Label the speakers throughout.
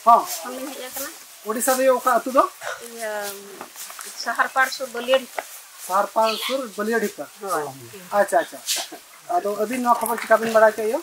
Speaker 1: हां
Speaker 2: हमें हेज करना
Speaker 1: ओडिसा दे ओका अतु दो
Speaker 2: सहारपाड़ सुर बलियाढिपा
Speaker 1: सहारपाड़ सुर बलियाढिपा अच्छा अच्छा अदो अभी नो खबर चिका बिन बड़ा के यो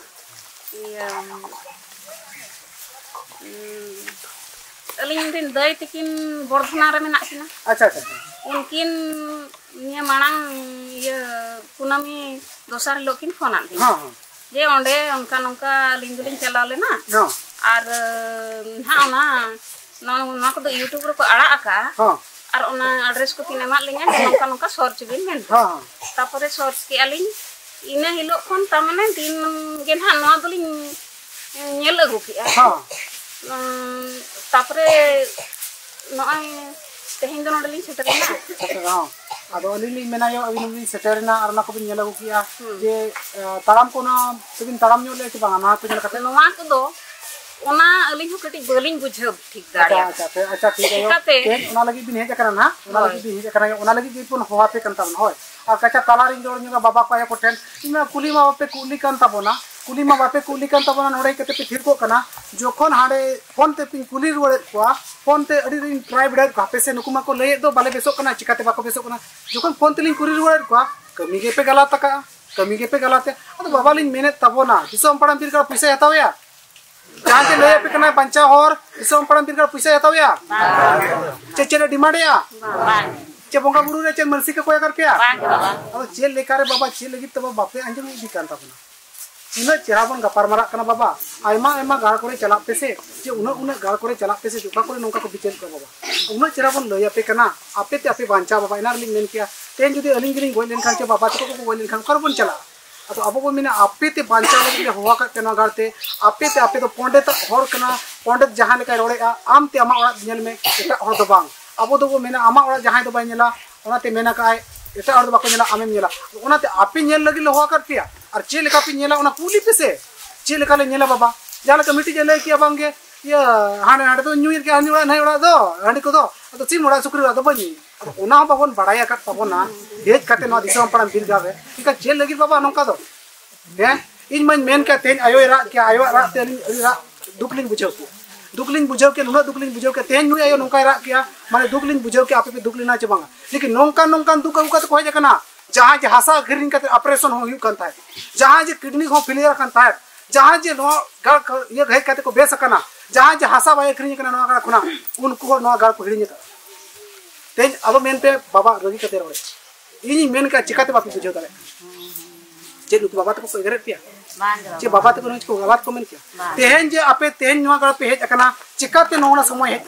Speaker 2: अलिंग दिन दई तकिन बर्धना रे मेना किना
Speaker 1: अच्छा अच्छा
Speaker 2: उनकिन निया मांग ये कुनामी दोसर लोकिन फोन आल
Speaker 1: हां
Speaker 2: जे ओंडे उनका नौका अलिंग दिन चला लेना
Speaker 1: हां
Speaker 2: और हां ना को यूट्यूब रे को आड़ा आका
Speaker 1: हां
Speaker 2: और ओना एड्रेस को तीन एमा लिंगा नौका नौका सर्च बिन मेन
Speaker 1: हां
Speaker 2: तापरे सर्च के अलिंग इना हिलो फोन तमने दिन गेन हा नो दलिंग नेल अगु किया
Speaker 1: हां
Speaker 2: तापरे नय तेहिं दो नडली सेटरना
Speaker 1: हां अदो अलिली मेनायो अबिन सेटरना और ना को बिन नेल अगु किया जे ताराम को ना तबिन ताराम न्यो ले कि बांगा ना को कते
Speaker 2: नोवा को दो ओना अलिंग हो कटी बलिंग बुझो ठीक दाड़िया
Speaker 1: अच्छा ठीक है तेज ओना लगी बिन हेज करना ना ओना लगी बिन हेज करना ओना लगी बिन होवा पे कंता बन होय और कचा ताला रिंग जोड़ न्योगा बाबा को को ठेन इना कुली मा बापे कुली कंता बोना कुली मा बापे कुली कंता बोना नोडे कते पे थिर को कना जोखन हाडे फोन ते पिन कुली रुड़े को फोन ते अडी रिंग ट्राई बिडा कापे से नुकुमा को ले दो बाले बेसो कना चिकाते बाको बेसो कना जोखन फोन ते लिंग कुली रुड़े को कमी गे पे गला तका कमी गे पे गलाते अदो बाबा लिंग मेने तबोना दिसोम पड़म बिर का पैसा हतावया जहां से ले पे कना पंचा और दिसोम पड़म बिर का पैसा हतावया चेचेरे डिमांड या चे बोंगा बुरु रे चे मरसी के कोया कर के अब चेल लेकर बाबा चेल लगी तब बापे अंजम इदी कांता बना उना चेहरा बन गपार मारा कना बाबा आयमा आयमा गाड़ करे चला पे से जे उना गाड़ करे चला पे से जोका करे नोका को बिचेल को बाबा उना चेहरा बन लया पे कना आपे ते आपे बांचा बाबा इना लिंग मेन किया तेन जुदी अलिंग गिलिंग गोय लेन खान चे बाबा तो को गोय लेन खान कर बन चला अतो अब को मिना आपे ते बांचा लगे होवा का तेना गाड़ते आपे तो पंडित हर कना पंडित जहां लेका रोड़े आम ते अमा ओड़ा नेल में एटा हर दो बांग अब तो मेना आमा ओड़ा जहां तो बाय नेला ओनाते मेना काय एटा हर बाको नेला आमेम नेला ओनाते आपे नेल लगी लोहा कर पिया और चे लेका पे नेला ओना कुली पे से चे लेका ले नेला बाबा जाला कमिटी जे ले किया बांगे ये हाने हाडे तो न्यू ईयर के हानि ओड़ा नहीं ओड़ा दो हांडी को दो तो सिम ओड़ा सुकरी दो बनी ओना बाबन बड़ाया का तबोना हेज काते नो दिसम पड़म बिर गावे इका चे लगी बाबा नोका दो हे इन मन मेन का तेन आयो रा के आयो रा ते दुखलिंग बुझाव के नुना दुखलिंग बुझाव के तेन नु आयो नोका रा किया माने दुखलिंग बुझाव के आपे पे दुखलिना चे बांगा लेकिन नोंका नोंका दुख अगु का कोय जकना जहां जे हासा गिरिन का ऑपरेशन हो यु कंता है जहां जे किडनी हो फेलियर कंता है जहां जे नो गाड़ ये घे काते को बेस कना जहां जे हासा बाय खरिन कना नो गाड़ खुना उनको नो गाड़ पकड़िन का तेन अब मेन पे बाबा रगी कते रोड़े इनी मेन का चिकाते बापी बुझाव दाले जे लुक बाबा तो को एगरे पिया जे बाबा तो को बाबा को मेन किया तेहन जे आपे तेहन नो गाड़ पे हेज अकना चिकाते नोना समय हेज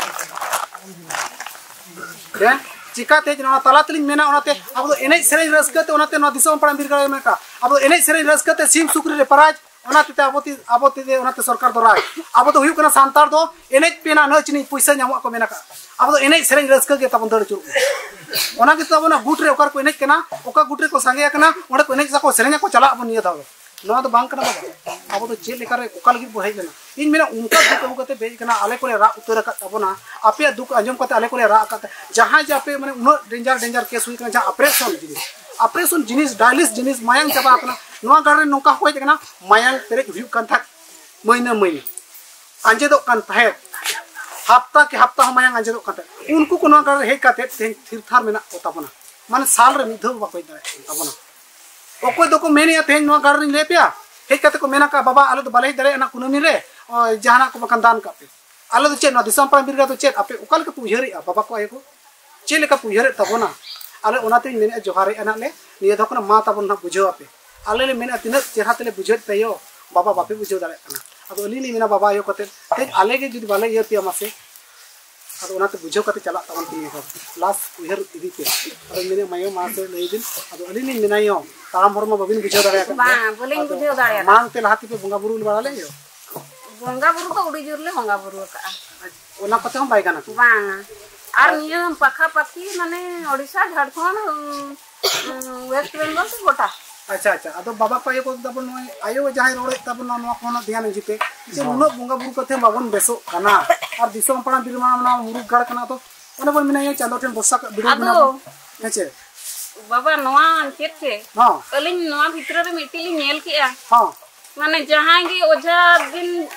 Speaker 1: कना चिकाते जना तालातलिंग मेना ओनाते अब तो एने सेरेज रसकते ओनाते नो दिसम पड़म बिर गावे मेका अब तो एने सेरेज रसकते सिम सुकरी रे पराज ओनाते आबोती दे ओनाते सरकार दो राय अब तो हुयु कना सांतार दो एने पेना न चिनी पैसा न्यामो को मेना का अब तो एने सेरेज रसक के तबन दड़ चुर ओना के तबना गुट रे ओकर को एने कना ओका गुट रे को संगे कना ओडे को एने को सेरेज को चला अब निया दाव नो तो बांग कना बाबा अब तो चेल लेकर ओका लगी बो हेज लेना इन मेना उनका दुख अगु कते बेज कना आले को रा उतर का तबना आपे दुख अंजम कते आले को रा का जहां जे आपे माने उनो डेंजर केस हुई कना जहां ऑपरेशन जिनिस डायलिस जिनिस मायांग चाबा कना नोआ गारे नोका होय कना मायांग पेरेज हुई कन था महीने अंजे दो कन था हफ्ता के हफ्ता मायांग अंजे दो कन उनको को नोआ गारे हे काते थिरथार मेना तबना माने साल रे मिधो बाको दारे तबना ओको दो को मेनिया तेन नोआ गारे ले पिया हे काते को मेना का बाबा आलो तो बाले दारे ना कुनमी रे जहाना को बकन दान कापे आलो तो चेत नो दिसम पा बिरगा तो चेत आपे ओकाल के पुजहरी बाबा को आयो को चे लेका पुजहरे तबना आले ओनाते मेने जोहारे अनाले निया धकना मा तबन ना बुझो आपे आले ले मेना तिना चेहरा तले बुझत तयो बाबा बापे बुझो दारे कना अब अली मेना बाबा आयो कते तेज आले के जुदी बाले यतिया मासे अब ओनाते बुझो कते चला तबन तिनी को लास्ट उहर इदी पे अब मेने मायो मासे ले दिन अब अली नि मेनायो ताम हरम बबिन बुझो दारे
Speaker 2: बा बोले बुझो दारे
Speaker 1: मांग ते लाहाती पे बंगा बुरु बाड़ाले यो
Speaker 2: बंगा बुरु तो उड़ी जोरले बंगा बुरु का
Speaker 1: ओना कते हम बाय गाना
Speaker 2: बा और नियम पाखा पाखी माने ओडिसा झारखंड वेस्ट बेंगल से गोटा
Speaker 1: अच्छा अदो बाबा को आयो तबन आयो जहां रोड़े तबन नो कोना ध्यान जिते जे उनो बंगा बुरु कथे बाबन बेसो कना और दिसम पड़ा बिरमा ना मुरुग गाड़ कना तो ओने बन मिना चांदो ठेन बसा बिरो बिना हेचे
Speaker 2: बाबा नोआ चेत के
Speaker 1: हां
Speaker 2: अलिन नोआ भितर रे मिटिली नेल किया
Speaker 1: हां
Speaker 2: माने जहां गे ओझा दिन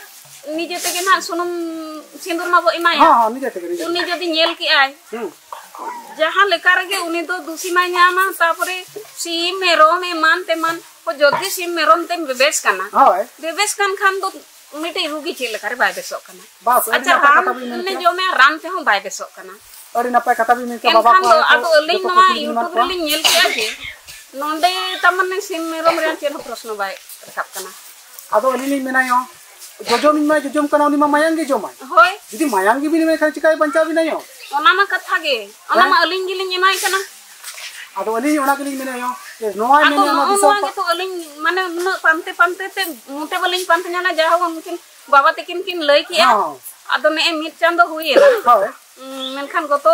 Speaker 2: निजे तेगे ना सुनुम सिंदूर मा बो इमाया
Speaker 1: हां निजे तेगे
Speaker 2: उनी जदि नेल की आय जहां लेका रगे उनी तो दूसी मा न्यामा तापरे सीम मेरोम एमान तेमान को जदि सीम मेरोम तेम बेबेस कना
Speaker 1: हाय
Speaker 2: बेबेस कान खान तो मिटे रुगी चे लेका रे बाय बेसो कना
Speaker 1: बस
Speaker 2: अच्छा राम ने जो मैं राम ते हूं बाय बेसो कना
Speaker 1: अड़ी नपाय कथा भी मिनका बाबा को
Speaker 2: आदो अलिन नवा यूट्यूब रे लिन नेल किया जे नोंडे तमने सीम मेरोम रे चेन प्रश्न बाय रखाब कना
Speaker 1: आदो अलिन मेनायो जोजोम मा जोजोम कना उनी मा मायांगी जोमा
Speaker 2: होय
Speaker 1: जदि मायांगी भी में चिकाय बंचा भी नहीं हो
Speaker 2: ओना मा कथा गे ओना मा अलिन गिलिन एमाय कना
Speaker 1: आदो अलिन ओना गिलिन मेनायो जे नोआ मेना ना दिसो
Speaker 2: गे तो अलिन माने न पांते पांते ते मोटे बलिन पांते जना जा हो उनकिन बाबा तकिन किन लई किया आदो ने मिट चांदो हुई ना
Speaker 1: होय
Speaker 2: मेनखान गतो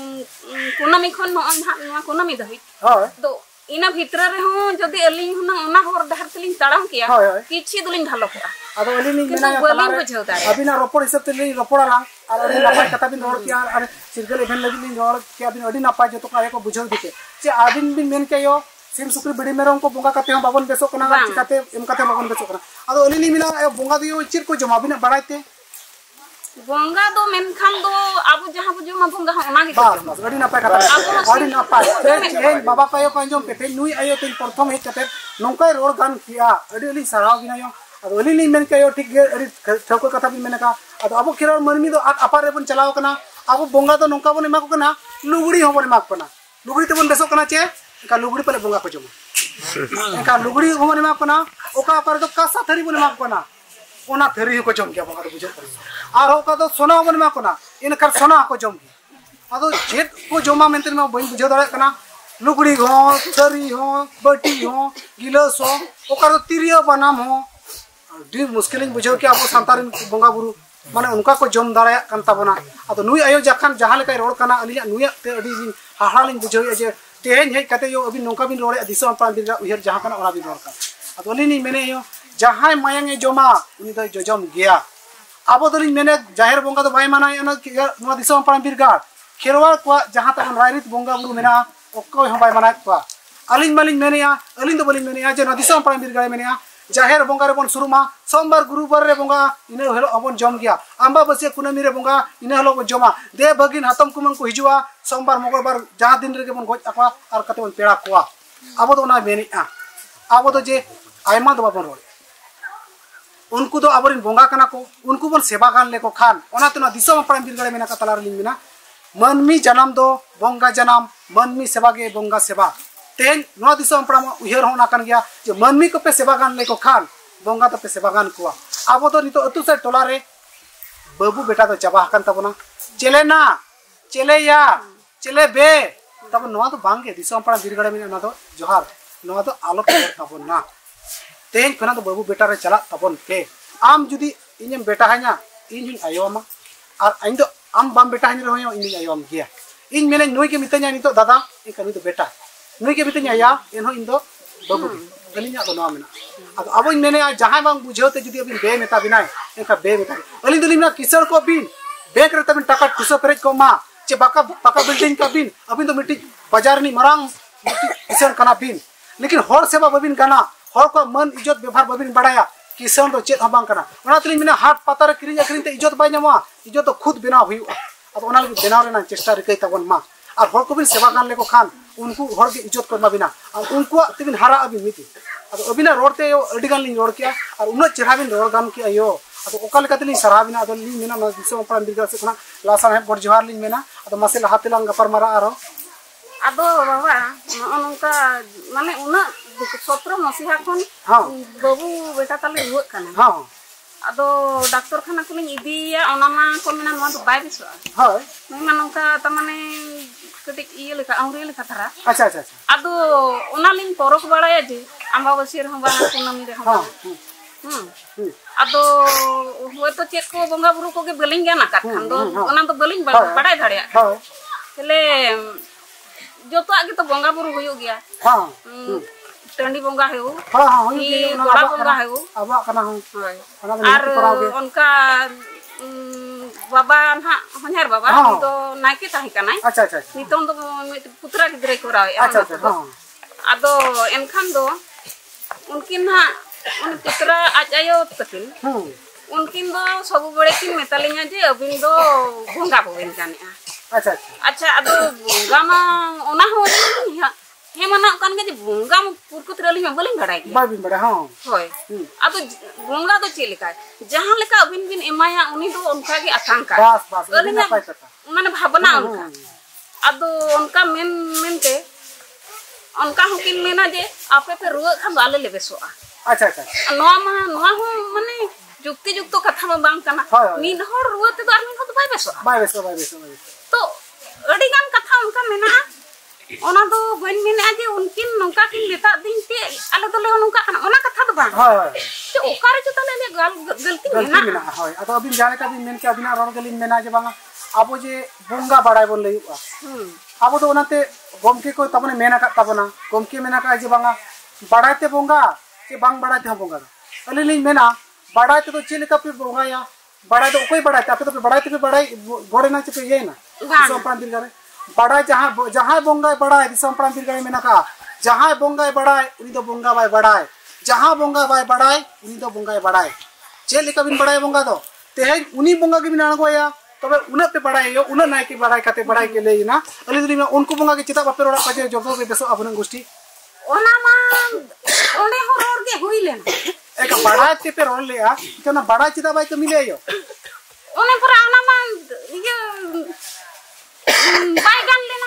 Speaker 2: कुनामी खन न कुनामी दहि
Speaker 1: होय
Speaker 2: तो इना भितर रे हो जदि अलिन हुना ओना होर डहर तलिन ताड़ाम किया किछि दुलिन ढालो को
Speaker 1: आदो अलिन मेना अबिना रोपड़ हिसाब ते ले रोपड़ा ला और अडी नपाय कथा बिन रोड किया और सिरगल इवेंट लगी लिन रोड किया बिन अडी नपाय जतो का को बुझाव दिके जे आबिन बिन मेन केयो सिम सुक्री बिडी मेरम को बोंगा काते बाबन बेसो कना चिकाते एम काते बाबन बेसो कना आदो अलिन मेना बोंगा दियो चिर को जमा बिना बड़ाइते
Speaker 2: बोंगा दो मेनखान दो आबु जहां बुजो मा बोंगा ओना गे
Speaker 1: बस अडी नपाय कथा अडी नपाय ते बाबा कायो को अंजम पेते नुई आयो ते प्रथम हे कते नोंकाय रोड गान किया अडी अली सराव गिनायो आदो अलिन मेन केयो ठीक गे अडी ठोको कथा बिन मेनका आदो अब खिरर मनमी दो अपार रे बन चलाव कना अब बोंगा दो नोंका बन एमा को कना लुगड़ी हो बन एमा कना लुगड़ी ते बन बेसो कना चे का लुगड़ी पले बोंगा को जमा का लुगड़ी हो बन एमा कना ओका अपार दो कासा थरी बन एमा कना ओना थरी को जम गया बोंगा तो बुझे और ओका दो सोना बन एमा कना इन कर सोना को जम आदो जेट को जमा मेनते में बन बुझे दरे कना लुगड़ी हो थरी हो बटी हो गिलास हो ओका दो तिरिया बनाम हो डी मुश्किल बुझे कि अब सांतार बोंगा बुरु माने उनका को जम दाड़ा कान ताबना आदो नुई आयो जखान जहां लेका रोड कना अली नुई ते अडी हाहालिन बुझे जे तेहेन हे कते यो अबि नोका बिन रोड़े दिसो अपन बिन उहर जहां कना ओना बिन रोड का आदो अलिनी मेने यो जहां मायांगे जमा उनी दो जजम गया आबो दलिन मेने जाहिर बोंगा दो बाय माना नो दिसो अपन बिर गाड़ खेरवाल को जहां तक रायरित बोंगा बुरु मेना ओको हो बाय माना को अलिन मालिन मेने या अलिन दो बलिन मेने या जे नो दिसो अपन बिर गाड़ मेने या जाहिर बोंगा रे बन शुरुमा सोमवार गुरुवार रे बोंगा इने हेलो अबन जम गया आंबा बसिया कुनामी रे बोंगा इने हेलो जमा दे भगिन हातम कुमन को हिजुआ सोमवार मंगलवार जहां दिन रे बन गोज अकवा और कते बन पेड़ा कोआ आबो तो ना मेनी आ आबो तो जे आयमा दो बाबन रोड उनको तो आबरिन बोंगा कना को उनको बन सेवा गान लेको खान ओना तो ना दिसो अपन बिरगड़े मेना का तलार लिंग मेना मनमी जन्म दो बोंगा जन्म मनमी सेवा गे बोंगा सेवा तेन नो दिसो अपन उहर होना कन गया जे मनमी को पे सेवा गान लेको खान बोंगा तो पे सेवा गान को आबो तो नितो अतु से टोला रे बाबू बेटा तो चाबा हकन तबना चले ना चले या चले बे तब नो तो बांगे दिसो अपन बिरगड़े मेना ना तो जोहार नो तो आलो तबन ना तेन खना तो बाबू बेटा रे चला तबन पे आम जुदी इनम बेटा ह냐 इन आयोमा और इन तो आम बाम बेटा ह냐 रहो इन आयोम गया इन मेने नुई के मितanya नितो दादा इन कनी तो बेटा नुई के मितanya या इन हो इन दो बाबू अलिnya तो नो मेना अब अब इन मेने जहां बांग बुझोते जुदी अबिन बे मेता बिनाय इनका बे मेता अलिन दुलिना किसर को बिन बैंक रे तबिन टाका खुसो पेरेज को मा चे बाका बाका बिल्डिंग का बिन अबिन तो मिटी बाजार नि मरांग किसर कना बिन लेकिन होर सेवा बबिन कना हर को मन इज्जत व्यवहार बबिन बढ़ाया किसान तो चेत हबांग कना ओना तलिन मिना हाट पाता रे किरिन अखरिन ते इज्जत बाय न्यामा इज्जत तो खुद बनाव हुई अब ओना लगी बनाव रेना चेष्टा रिकई तबन मा और हर को बिन सेवा गान लेको खान उनको हर के इज्जत करमा बिना और उनको तबिन हारा अबिन मिति अब अबिना रोडते अडी गान लिन रोड किया और उन चेहरा बिन रोड गान किया यो अब ओका लेका तलिन सराह बिना अदल लिन मेना दिसो अपन बिरगा से खना लासा है बड़ जोहार लिन मेना अब मसे लहाते लांग गपर मारा आरो
Speaker 2: आदो बाबा नोंका माने उना 17 मसीहा खन बाबू बेटा ताले हुआ कना
Speaker 1: हां
Speaker 2: आदो डॉक्टर खाना को इदिया ओना मा को मेना नो तो बाय बिसो
Speaker 1: हां
Speaker 2: मैं नोंका त माने कटिक इये लेका अंगरी लेका थारा
Speaker 1: अच्छा अच्छा अच्छा
Speaker 2: आदो ओना लिन परख बाड़ाया जे अमावासी रे हम बाना कुनमी रे हम आदो होय तो चेक को बंगा बुरु को के बलिंग गया ना का खान दो ओना तो बलिंग बड़ाय धड़या हां तले जोतो आगे तो बंगा बुरु होयो गया
Speaker 1: हां
Speaker 2: टंडी बंगा है
Speaker 1: हां हां होयो
Speaker 2: बड़ा बंगा है
Speaker 1: आबा कना हो
Speaker 2: और उनका बाबा ना हन्यार बाबा तो नाके ताही कनाय
Speaker 1: अच्छा अच्छा
Speaker 2: नितों तो पुत्रा गिद्रे कोरावे
Speaker 1: अच्छा अच्छा हां
Speaker 2: आदो एनखान दो उनकिन ना उन पुत्रा आज आयो तकिन उनकिन दो सब बड़े किन मेतालिंगा जे अबिन दो भोंगा बोवेन कानिया
Speaker 1: अच्छा
Speaker 2: अच्छा अदो भोंगा मा ओना हो हे मना कान के भोंगा पुरकुत रली में बलिंग बड़ाई
Speaker 1: बाबिन बड़ा हां
Speaker 2: होय अदो भोंगा दो चे लेका जहां लेका अबिन बिन एमाया उनी दो उनका के आकांक्षा
Speaker 1: बस अलिंगा पाई कथा
Speaker 2: माने भावना उनका अदो उनका मेन के उनका हुकिन मेना जे आपे पे रुआ खान आले ले बेसोआ
Speaker 1: अच्छा
Speaker 2: नोआ हो माने जुक्ति जुक्तो कथा में बांग कना मीन हर रुआ ते आर मीन हो तो बाय बेसोआ तो अडी गान कथा उनका मेना ओना दो बन मेना जे उनकिन नोका किन लेता दिन ते आले तो ले उनका ओना कथा तो बांग तो ओकारे जो तले ले गलती मेना
Speaker 1: होय अतो अबिन जाने का भी मेन के अबिना रन गलिन मेना जे बांगा आबो जे बोंगा बड़ाय बोल लइबा आबो तो ओनाते गोमके को तबने मेना का तबना गोमके मेना का जे बांगा बड़ायते बोंगा के बांग बड़ायते बोंगा अलिन मेना बड़ायते तो चे लेका पे बोंगा या बड़ाय तो कोई बड़ायते आपे तो बड़ायते पे बड़ाय गोरे ना चे ये ना दिसम दिल करे बड़ाय जहां बोंगा बड़ाय दिसम दिल करे मेना का जहां बोंगा बड़ाय उनी तो बोंगा बाय बड़ाय जहां बोंगा बाय बड़ाय उनी तो बोंगा बड़ाय चे लेका बिन बड़ाय बोंगा तो ते उनी बोंगा के बिन अणगोया तबे उना पे बड़ाय यो उना नाय के बड़ाय काते बड़ाय के लेना अली में उनको बोंगा के चिता बापे रोड़ा पाजे जोबो के बेसो अपन गोष्ठी
Speaker 2: ओना मा ओने हो रोड के हुई लेना
Speaker 1: एक बड़ाय ते पे रोड लेया तना बड़ाय चिता बाय के मिले यो
Speaker 2: ओने पर आना मा ये बाय गान लेना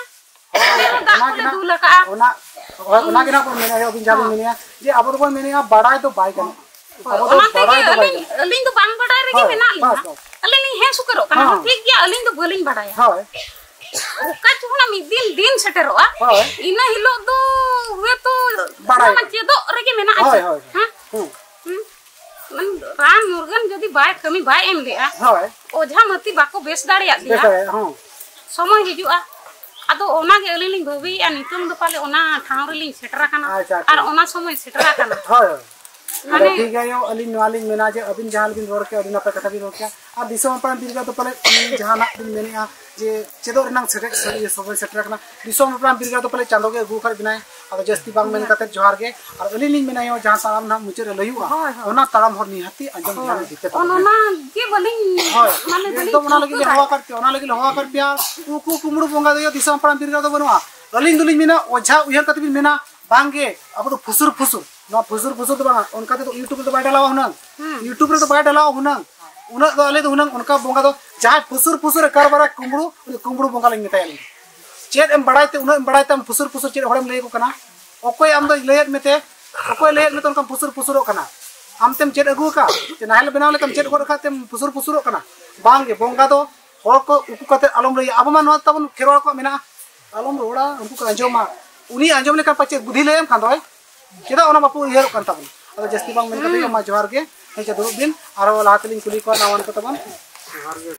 Speaker 1: ओना के ना को मेने यो बिन जाबो मेने जे अब तो मेने बड़ाय तो बाय गान अब तो बड़ाय तो बाय
Speaker 2: अलिन तो बांग बड़ाय रे के मेना लेना अलिन हे सुकरो कना ठीक गया अलिन तो बोलिन बड़ाय
Speaker 1: हाय
Speaker 2: ओका चुना मी दिन सेटरोआ इना हिलो दो हुए तो बड़ाय चेदो रे के मेना
Speaker 1: हाय
Speaker 2: हां मन राम मुर्गन जदी बाय कमी बाय एम लेआ
Speaker 1: हाय
Speaker 2: ओझा मती बाको बेस दाड़िया दिया
Speaker 1: हां
Speaker 2: समय हिजुआ आदो ओना के अलिन भवी आ नितम दो पाले ओना ठाव रे लिन सेटरा कना और ओना समय सेटरा कना
Speaker 1: हाय माने ठीक है यो अलिन वालिन मेना जे अबिन जहां बिन रोड के अदिना पे कथा बिन रोड के आ दिसम अपन बिरगा तो पले जहां ना बिन मेने जे चेदो रनांग सेटक ये सब सेटरा कना दिसम अपन बिरगा तो पले चांदो के गु कर बिनाय आ जस्ती बांग मेन कते जोहार के और अलिन मेना यो जहां तालाम ना मुचे रे लयुआ ओना तालाम हर निहती अंजम ध्यान दिते
Speaker 2: ओना के बलिन
Speaker 1: माने एकदम ओना लगी हवा कर प्यार उकु कुमड़ू बोंगा दयो दिसम अपन बिरगा तो बनवा अलिन दुलिन मेना ओझा उहर कते बिन मेना बांगे अब तो फुसुर ना फुसुर तो बांगा उनका तो यूट्यूब तो बाय डालाव हुनंग यूट्यूब रे तो बाय डालाव हुनंग उना तो आले तो हुनंग उनका बोंगा तो जहां फुसुर कर बारा कुमड़ू बोंगा लंग मेताय चेद एम बड़ायते उना एम बड़ायते हम फुसुर चेद हड़म लय को कना ओकोय आम दो लयत मेते ओकोय लयत मेते उनका फुसुर कना आम तेम चेद अगु का जे नाहल बनाव लेकम चेद को रखा तेम फुसुर कना बांगे बोंगा तो हर को उकु कते आलम लय अब मा नवा तबन खेरवाड़ को मेना आलम रोड़ा उनको को अंजोमा उनी अंजोम लेका पचे बुद्धि लेम खानदोय चेदा ओना बापू इहर कान तबन अदा जस्ती बांग मेन कते मा जोहार गे हे दुरुब दिन आरो लाहतलिन कुली को नावन को तबन जोहार गे।